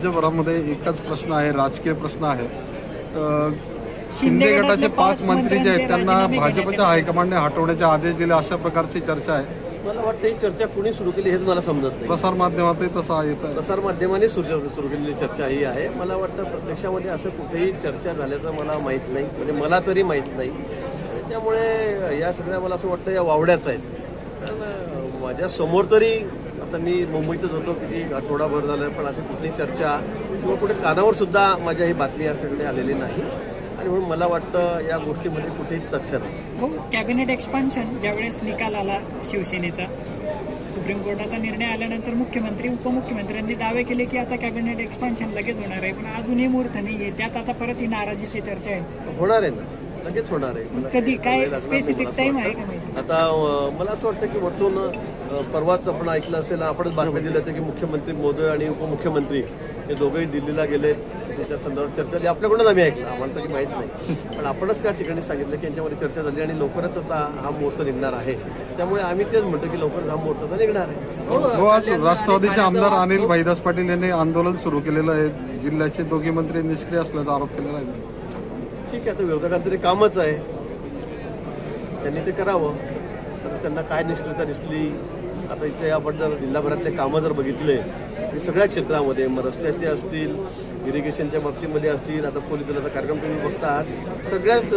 राज्यभरामध्ये एकच प्रश्न आहे, राजकीय प्रश्न आहे। शिंदे गटाचे 5 मंत्री जे आहेत त्यांना भाजपच्या हायकमांडने हटवण्याचे आदेश दिले, अशा प्रकारची चर्चा आहे। मला वाटतं ही चर्चा कुणी सुरू केली हेच मला समजत नाही। प्रसार माध्यमातही तसा येत आहे, प्रसार माध्यमांनी सुरू केलेली चर्चा ही आहे। मला वाटतं प्रत्यक्षामध्ये असं कुठेही चर्चा झाल्याचं मला माहीत नाही, म्हणजे मला तरी माहीत नाही। आणि त्यामुळे या सगळ्या मला असं वाटतं या वावड्याच आहेत। कारण माझ्या समोर तरी आता मी मुंबईतच होतो, किती आठवडाभर झालं, पण अशी कुठली चर्चा किंवा कुठे कानावर सुद्धा माझ्या ही बातमी याच्याकडे आलेली नाही। आणि म्हणून मला वाटतं या गोष्टीमध्ये कुठेही तथ्य नाही। हो, कॅबिनेट एक्सपान्शन ज्यावेळेस निकाल आला शिवसेनेचा, सुप्रीम कोर्टाचा निर्णय आल्यानंतर मुख्यमंत्री उपमुख्यमंत्र्यांनी दावे केले की आता कॅबिनेट एक्सपान्शन लगेच होणार आहे, पण अजूनही मुहूर्त नाही आहे। त्यात आता परत ही नाराजीची चर्चा आहे। होणार आहे ना, लगेच होणार आहे। कधी काय स्पेसिफिक टाइम आहे का माहिती? आता मला असं वाटतं की वरतून परवाच आपण ऐकलं असेल, आपणच बातमी दिली होती की मुख्यमंत्री महोदय आणि उपमुख्यमंत्री हे दोघेही दिल्लीला गेले, त्या संदर्भात चर्चा झाली। आपल्याकडूनच आम्ही ऐकलं, आम्हाला तरी माहीत नाही, पण आपणच त्या ठिकाणी सांगितलं की यांच्यामध्ये चर्चा झाली आणि लवकरच आता हा मुहूर्त निघणार आहे। त्यामुळे आम्ही तेच म्हणतो की लवकरच हा मुहूर्त आता निघणार आहे। आज राष्ट्रवादीचे आमदार अनिल भाईदास पाटील यांनी आंदोलन सुरू केलेलं आहे, जिल्ह्याचे दोघे मंत्री निष्क्रिय असल्याचा आरोप केलेला आहे। ठीक आहे, आता विरोधकांचं ते कामच आहे, त्यांनी ते करावं। आता त्यांना काय निष्क्रियता दिसली, आता इथे आपण जर जिल्हाभरातले कामं जर बघितले सगळ्या क्षेत्रामध्ये, मग रस्त्याचे असतील, इरिगेशनच्या बाबतीमध्ये असतील, आता पोलीस दलाचा कार्यक्रम तुम्ही बघतात, सगळ्याच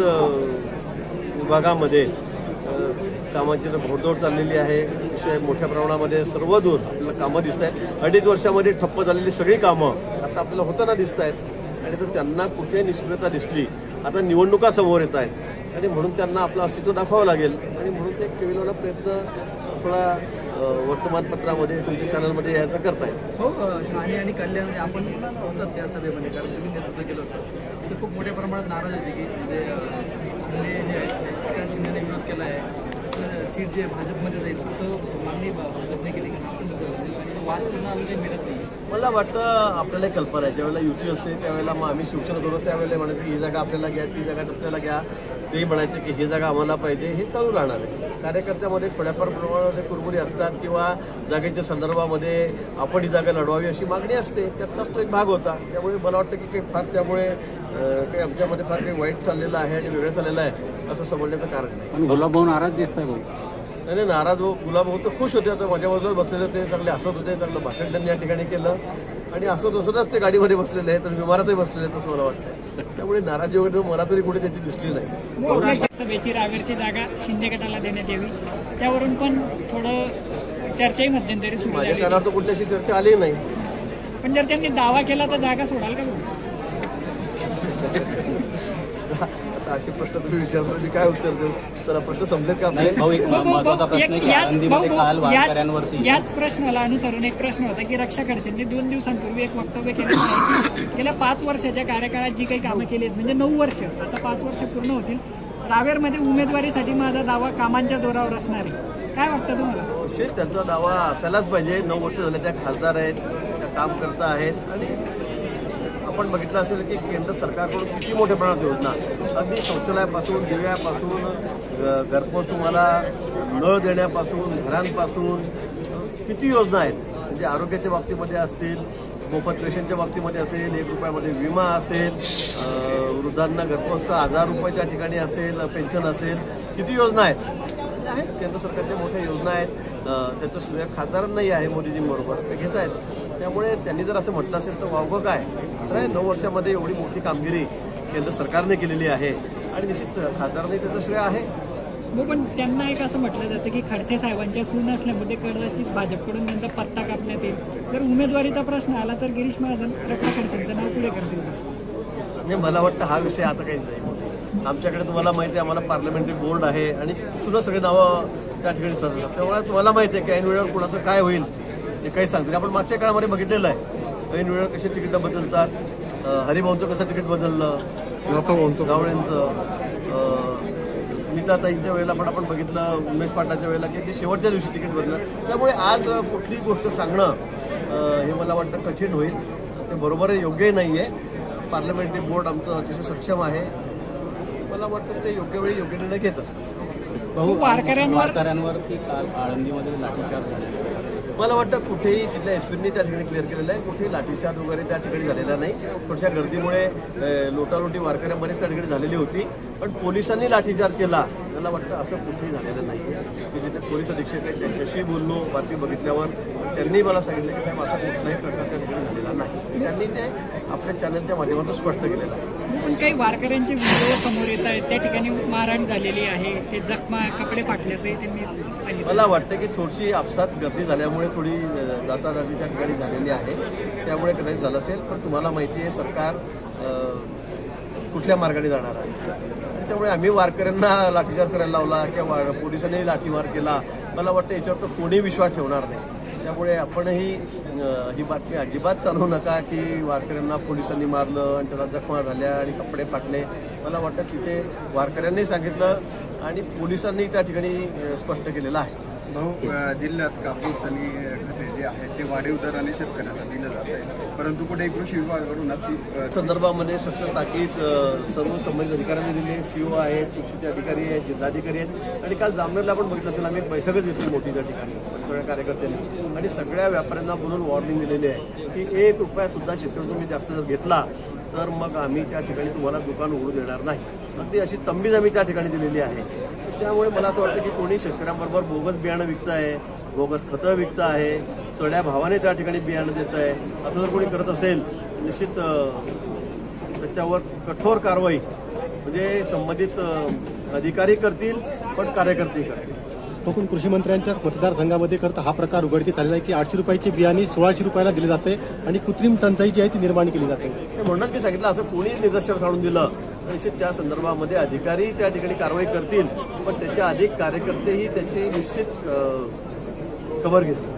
विभागामध्ये कामाची भरदौड चाललेली आहे। अतिशय मोठ्या प्रमाणामध्ये सर्व दूर आपल्याला कामं दिसत आहेत। 2.5 वर्षामध्ये ठप्प झालेली सगळी कामं आता आपल्याला होताना दिसत आहेत। आणि तर त्यांना कुठे निष्क्रियता दिसली, आता निवडणुका समोर येत आहेत आणि म्हणून त्यांना आपलं अस्तित्व दाखवावं लागेल। आणि म्हणून ते केलेला प्रयत्न थोडा वर्तमानपत्रामध्ये तुमच्या चॅनलमध्ये यायचा करतायत। हो, ठाणे आणि कल्याण आपण होतात त्या सभेमध्ये, कारण तुम्ही नेतृत्व केलं होतं। तिथे खूप मोठ्या प्रमाणात नाराज होते की म्हणजे शिंदे जे आहेत श्रीकांत शिंदेने विरोध केला आहे, सीट जे भाजपमध्ये जाईल असं मागणी भाजपने केली, की वाद पुन्हा अजून काही मिळत नाही। मला वाटतं आपल्याला कल्पना आहे, ज्यावेळेला युती असते त्यावेळेला मग आम्ही शिवसेना होतो त्यावेळेला म्हणायचं ही जागा आपल्याला घ्या, ती जागा आपल्याला घ्या, ते म्हणायचे की ही जागा आम्हाला पाहिजे, हे चालू राहणार आहे। कार्यकर्त्यामध्ये थोड्याफार प्रमाणात कुरबुरी असतात किंवा जागेच्या संदर्भामध्ये आपण ही जागा लढवावी अशी मागणी असते, त्यातलाच तो एक भाग होता। त्यामुळे मला वाटतं की काही फार त्यामुळे काही आमच्यामध्ये फार काही वाईट चाललेलं आहे आणि वेगळं चाललेलं आहे असं समजण्याचं कारण नाही। पण गुलाबभाऊ नाराज दिसत आहे भाऊ? नाही, नाराज हो, गुलाबभाऊ तर खुश होते। आता माझ्या बाजूला बसलेले ते चांगले हसत होते, चांगलं भाषण त्यांनी या ठिकाणी केलं आणि असं तसंच ते गाडीमध्ये बसलेले आहेत आणि विमानातही बसलेले आहेत असं मला वाटतं। त्यामुळे नाराजी वगैरे मला तरी कुठे त्याची दिसली नाही। सभेची रावेरची जागा शिंदे गटाला देण्यात यावी, त्यावरून पण थोडं चर्चाही मध्यंतरी सुरू माझ्या झाली, कानावर तर कुठल्याशी चर्चा आली नाही। पण जर त्यांनी दावा केला तर जागा सोडाल का? आता असे प्रश्न तुम्ही विचारतो, मी काय उत्तर देऊ? चला, प्रश्न संपलेत का आपले? याच प्रश्नाला अनुसरून एक प्रश्न होता की रक्षा खडसेंनी 2 दिवसांपूर्वी एक वक्तव्य केलं आहे की गेल्या 5 वर्षाच्या कार्यकाळात जी काही कामं केली आहेत, म्हणजे 9 वर्ष, आता 5 वर्ष पूर्ण होतील, रावेरमध्ये उमेदवारीसाठी माझा दावा कामांच्या जोरावर असणार आहे। काय वाटतं तुम्हाला? निश्चित त्यांचा दावा असायलाच पाहिजे। 9 वर्ष झाले त्या खासदार आहेत, त्या काम करता आहेत आणि आपण बघितलं असेल की केंद्र सरकारकडून किती मोठ्या प्रमाणात योजना, अगदी शौचालयापासून, दिव्यापासून, घरपोच तुम्हाला नळ देण्यापासून, घरांपासून किती योजना आहेत। म्हणजे आरोग्याच्या बाबतीमध्ये असतील, मोफत रेशनच्या बाबतीमध्ये असेल, 1 रुपयामध्ये विमा असेल, वृद्धांना घरपोचचा 1000 रुपयाच्या ठिकाणी असेल, पेन्शन असेल, किती योजना आहेत केंद्र सरकारच्या मोठ्या योजना आहेत। त्याचं श्रेय खासदारांनाही आहे, मोदीजींबरोबर ते घेत आहेत। त्यामुळे त्यांनी जर असं म्हटलं असेल तर वावगं काय? 9 वर्षामध्ये एवढी मोठी कामगिरी केंद्र सरकारने केलेली आहे आणि निश्चित खासदारांनी त्याचं श्रेय आहे। हो, पण त्यांना एक असं म्हटलं जातं की खडसे साहेबांच्या सून असल्यामुळे कदाचित भाजपकडून त्यांचा पत्ता कापण्यात येईल। जर उमेदवारीचा प्रश्न आला तर गिरीश महाजन रक्षा खडसेंचं नाव पुढे करतील का? नाही, मला वाटतं हा विषय आता काही नाही। आमच्याकडे तुम्हाला माहिती आहे, आम्हाला पार्लमेंटरी बोर्ड आहे आणि सुद्धा सगळे नावं त्या ठिकाणी ठरतात। त्यामुळे तुम्हाला माहिती आहे की ऐन वेळेवर कुणाचं काय होईल ते काही सांगतील। आपण मागच्या काळामध्ये बघितलेलं आहे, ऐन वेळेवर कशी तिकीटं बदलतात, हरिभाऊंचं कसं तिकीट बदललं, गावळेंचं, स्मिताताईंच्या वेळेला पण आपण बघितलं, उमेश पाटलाच्या वेळेला की ते शेवटच्या दिवशी तिकीट बदललं। त्यामुळे आज कुठली गोष्ट सांगणं हे मला वाटतं कठीण होईल, ते बरोबरही योग्यही नाही आहे। पार्लमेंटरी बोर्ड आमचं अतिशय सक्षम आहे, मला वाटतं ते योग्य वेळी योग्य निर्णय घेत असतात। वारकऱ्यांवरती काल आळंदीमध्ये लाठीचार्ज झाला, मला वाटतं कुठेही तिथल्या एसपींनी त्या ठिकाणी क्लिअर केलेलं आहे, कुठेही लाठीचार्ज वगैरे त्या ठिकाणी झालेला नाही. थोड्याशा गर्दीमुळे लोटालोटी वारकऱ्यांबरेच त्या ठिकाणी झालेली होती, पण पोलिसांनी लाठीचार्ज केला मला वाटतं असं कुठेही झालेलं नाही. की जिथे पोलीस अधीक्षक आहेत त्यांच्याशी बोललो बातमी बघितल्यावर, त्यांनी मला सांगितलं की साहेब असा कुठलाही प्रकार त्या ठिकाणी झालेला नाही. त्यांनी ते आपल्या चॅनलच्या माध्यमातून स्पष्ट केलेलं आहे. पण काही वारकऱ्यांचे व्हिडिओ समोर येत आहेत, त्या ठिकाणी मारहाण झालेली आहे, ते जखमा कपडे फाटल्याचे त्यांनी सांगितलं. मला वाटतं की थोडीशी आपसात गर्दी झाल्यामुळे थोडी दातादाती त्या ठिकाणी झालेली आहे, त्यामुळे कदाचित झालं असेल. पण तुम्हाला माहिती आहे सरकार कुठल्या मार्गाने जाणार आहे, त्यामुळे आम्ही वारकऱ्यांना लाठीचार्ज करायला लावला किंवा पोलिसांनी लाठीमार केला, मला वाटतं याच्यावर तर कोणी विश्वास ठेवणार नाही. त्यामुळे आपणही ही बातमी अजिबात चालवू नका की वारकऱ्यांना पोलिसांनी मारलं आणि त्याला जखमा झाल्या आणि कपडे फाटले. मला वाटतं तिथे वारकऱ्यांनी सांगितलं आणि पोलिसांनी त्या ठिकाणी स्पष्ट केलेलं आहे. भाऊ, जिल्ह्यात कापूस आणि खते जे आहेत ते वाढीव दराने शेतकऱ्यांना दिलं जात आहे, परंतु कुठे कृषी विभागाकडून अशी संदर्भामध्ये सक्त ताकीद सर्व संबंधित अधिकाऱ्यांनी दिली आहे. सीओ आहेत, कृषी अधिकारी आहेत, जिल्हाधिकारी आहेत आणि काल जामनेरला आपण बघितलं असेल, आम्ही एक बैठकच घेतली मोठी त्या ठिकाणी सगळ्या कार्यकर्त्यांनी आणि सगळ्या व्यापाऱ्यांना बोलून वॉर्निंग दिलेली आहे की ₹1 सुद्धा शेतकरी तुम्ही जास्त जर घेतला तर मग आम्ही त्या ठिकाणी तुम्हाला दुकान उघडू देणार नाही. अगदी अशी तंबीज आम्ही त्या ठिकाणी दिलेली आहे. त्यामुळे मला असं वाटतं की कोणी शेतकऱ्यांबरोबर बोगस बियाणं विकतं आहे, बोगस खतं विकतं आहे, चढ्या भावाने त्या ठिकाणी बियाणं देत आहे, असं जर कोणी करत असेल निश्चित त्याच्यावर कठोर कारवाई म्हणजे संबंधित अधिकारी करतील, पण कार्यकर्ते करतील. कोकण कृषी मंत्र्यांच्याच मतदारसंघामध्ये करता हा प्रकार उघडकीस आलेला आहे की ₹800चे बियाणे ₹1600 दिले जाते आणि कृत्रिम टंचाई जी आहे ती निर्माण केली जाते. म्हणूनच मी सांगितलं असं कोणी निदर्शनास आणून दिलं निश्चित त्या संदर्भामध्ये अधिकारी त्या ठिकाणी कारवाई करतील, पण त्याच्या अधिक कार्यकर्तेही त्याची निश्चित खबर घेतील.